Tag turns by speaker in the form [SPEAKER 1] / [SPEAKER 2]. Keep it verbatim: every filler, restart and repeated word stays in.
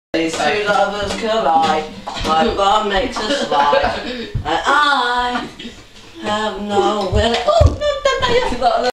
[SPEAKER 1] These two lovers collide, my bum makes a slide, and I have no will. Oh, no, no, no, no.